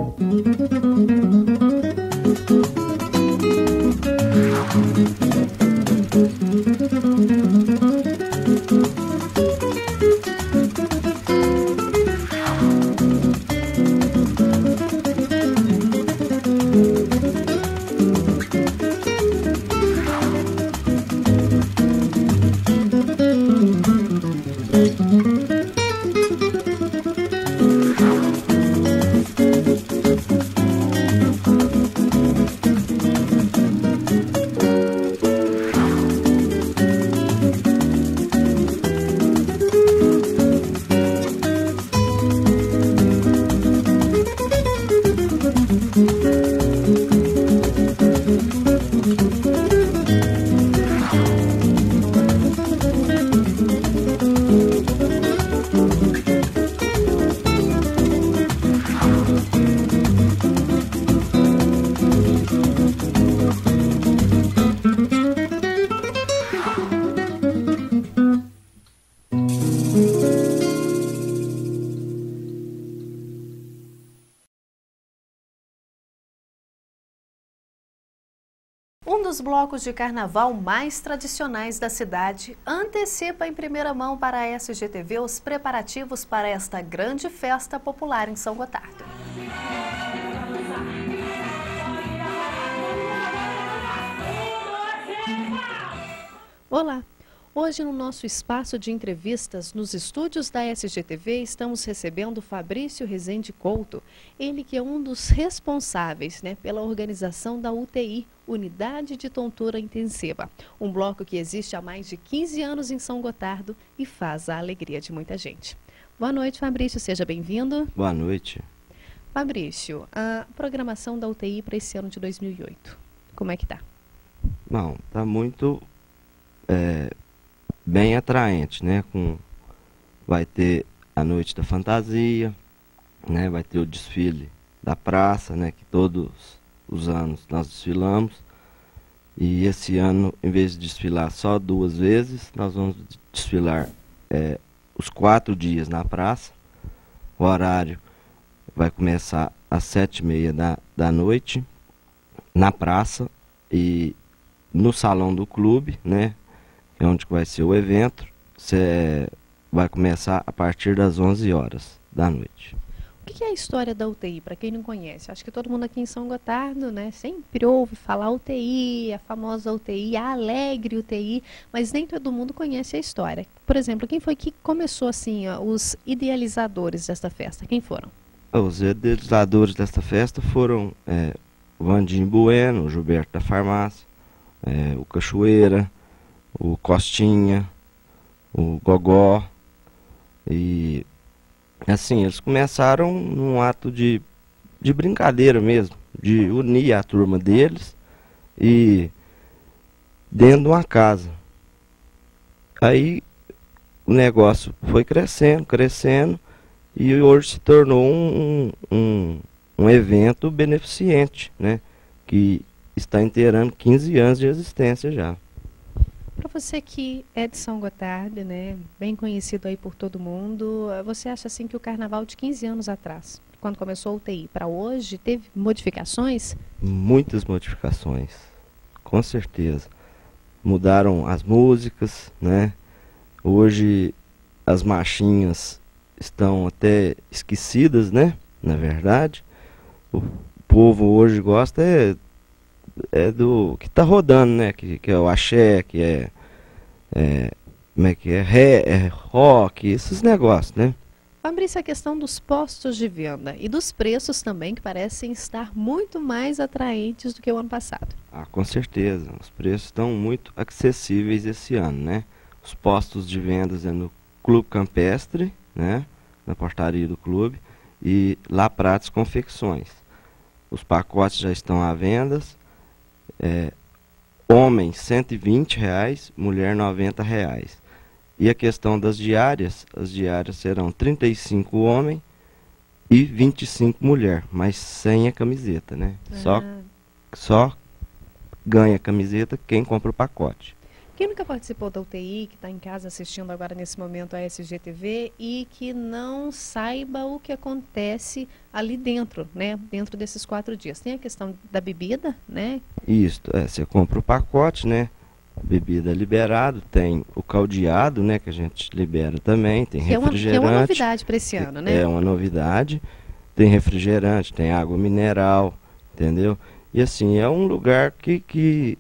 Um dos blocos de carnaval mais tradicionais da cidade antecipa em primeira mão para a SGTV os preparativos para esta grande festa popular em São Gotardo. Olá! Hoje, no nosso espaço de entrevistas, nos estúdios da SGTV, estamos recebendo Fabrício Rezende Couto, ele que é um dos responsáveis, pela organização da UTI, Unidade de Tontura Intensiva, um bloco que existe há mais de 15 anos em São Gotardo e faz a alegria de muita gente. Boa noite, Fabrício, seja bem-vindo. Boa noite. Fabrício, a programação da UTI para esse ano de 2008, como é que está? Não, está muito... bem atraente, vai ter a Noite da Fantasia, vai ter o desfile da praça, que todos os anos nós desfilamos. E esse ano, em vez de desfilar só 2 vezes, nós vamos desfilar os 4 dias na praça. O horário vai começar às 7h30 da noite, na praça e no salão do clube, é onde vai ser o evento. Vai começar a partir das 11 horas da noite. O que é a história da UTI, para quem não conhece? Acho que todo mundo aqui em São Gotardo, sempre ouve falar UTI, a famosa UTI, a alegre UTI, mas nem todo mundo conhece a história. Por exemplo, quem foi que começou assim, os idealizadores desta festa? Quem foram? Os idealizadores desta festa foram o Vandinho Bueno, o Gilberto da Farmácia, o Cachoeira, o Costinha, o Gogó. E assim, eles começaram num ato de brincadeira mesmo, de unir a turma deles e dentro de uma casa. Aí o negócio foi crescendo e hoje se tornou um evento beneficente, que está inteirando 15 anos de existência já. Para você que é de São Gotardo, bem conhecido aí por todo mundo, você acha assim que o carnaval de 15 anos atrás, quando começou a UTI, para hoje, teve modificações? Muitas modificações, com certeza. Mudaram as músicas, Hoje as marchinhas estão até esquecidas, na verdade. O povo hoje gosta do que está rodando, que é o axé, que é rock, esses negócios, Fabrício, a questão dos postos de venda e dos preços também, que parecem estar muito mais atraentes do que o ano passado. Com certeza, os preços estão muito acessíveis esse ano, Os postos de vendas é no Clube Campestre, na portaria do clube, e La Prates Confecções. Os pacotes já estão à venda. Homem R$120, mulher R$90. E a questão das diárias, as diárias serão 35 homem e 25 mulher, mas sem a camiseta, Só ganha a camiseta quem compra o pacote. Quem nunca participou da UTI, que está em casa assistindo agora nesse momento a SGTV e que não saiba o que acontece ali dentro, né? Dentro desses 4 dias. Tem a questão da bebida, né? Isso, você compra o pacote, né? Bebida liberado, tem o caldeado, né? Que a gente libera também, tem refrigerante. Que é uma novidade para esse ano, né? É uma novidade. Tem refrigerante, tem água mineral, entendeu? E assim, é um lugar que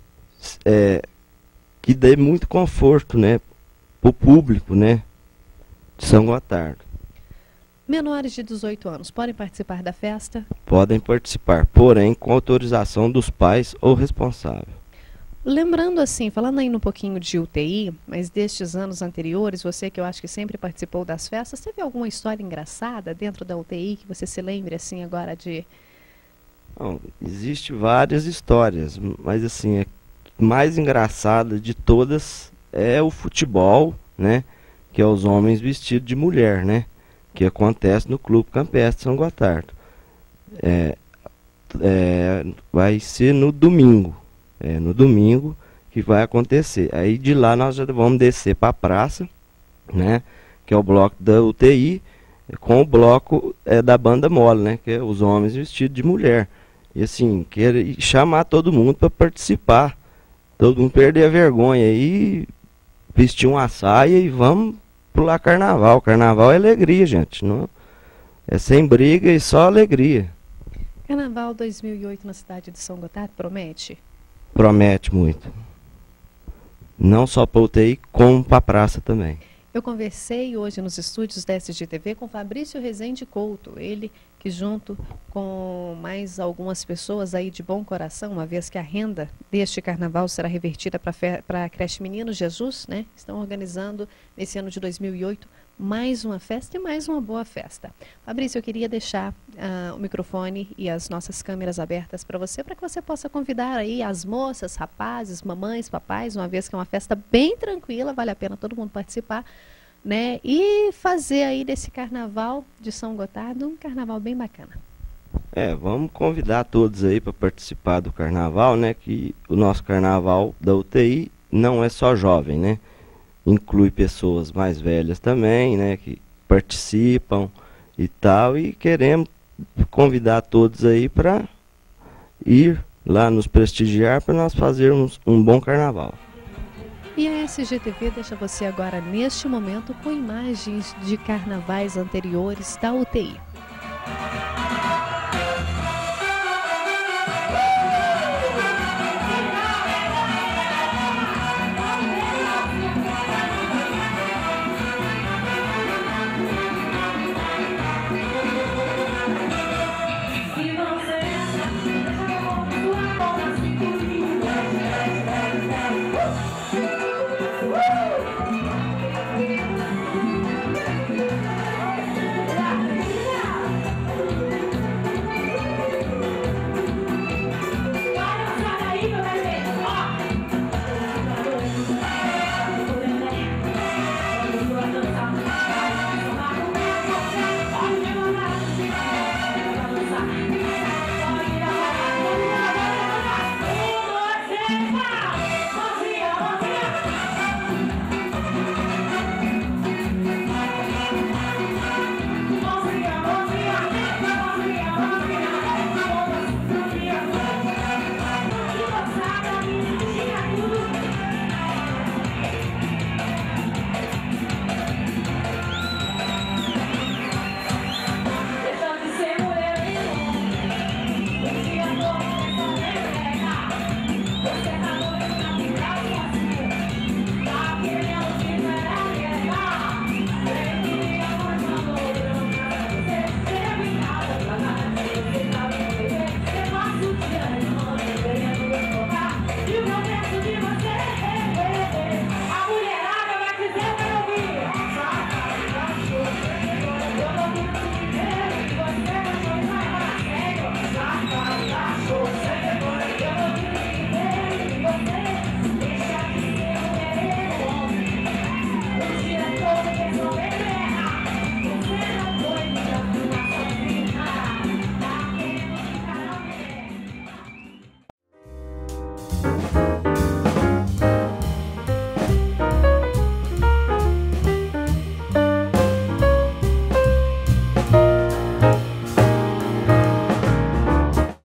dê muito conforto, né, para o público, né, de São Gotardo. Menores de 18 anos podem participar da festa? Podem participar, porém com autorização dos pais ou responsável. Lembrando assim, falando ainda um pouquinho de UTI, mas destes anos anteriores, você que eu acho que sempre participou das festas, teve alguma história engraçada dentro da UTI que você se lembre assim agora de... Bom, existe várias histórias, mas assim, mais engraçada de todas é o futebol, né? Que é os homens vestidos de mulher, né? Que acontece no Clube Campestre São Gotardo. Vai ser no domingo. No domingo que vai acontecer. Aí de lá nós já vamos descer para a praça, né? Que é o bloco da UTI, com o bloco da banda mole, né? Que é os homens vestidos de mulher. E assim, chamar todo mundo para participar. Todo mundo perder a vergonha e vestir uma saia e vamos pular carnaval. Carnaval é alegria, gente. Não, é sem briga e só alegria. Carnaval 2008 na cidade de São Gotardo promete? Promete muito. Não só para UTI, como para a praça também. Eu conversei hoje nos estúdios da SGTV com Fabrício Rezende Couto, ele que junto com mais algumas pessoas aí de bom coração, uma vez que a renda deste carnaval será revertida para a creche Menino Jesus, né? Estão organizando nesse ano de 2008 mais uma festa e mais uma boa festa. Fabrício, eu queria deixar o microfone e as nossas câmeras abertas para que você possa convidar aí as moças, rapazes, mamães, papais, uma vez que é uma festa bem tranquila, vale a pena todo mundo participar, né? E fazer aí desse carnaval de São Gotardo um carnaval bem bacana. Vamos convidar todos aí para participar do carnaval, né? Que o nosso carnaval da UTI não é só jovem, né? Inclui pessoas mais velhas também, né, que participam e tal, e queremos convidar todos aí para ir lá nos prestigiar para nós fazermos um bom carnaval. E a SGTV deixa você agora neste momento com imagens de carnavais anteriores da UTI.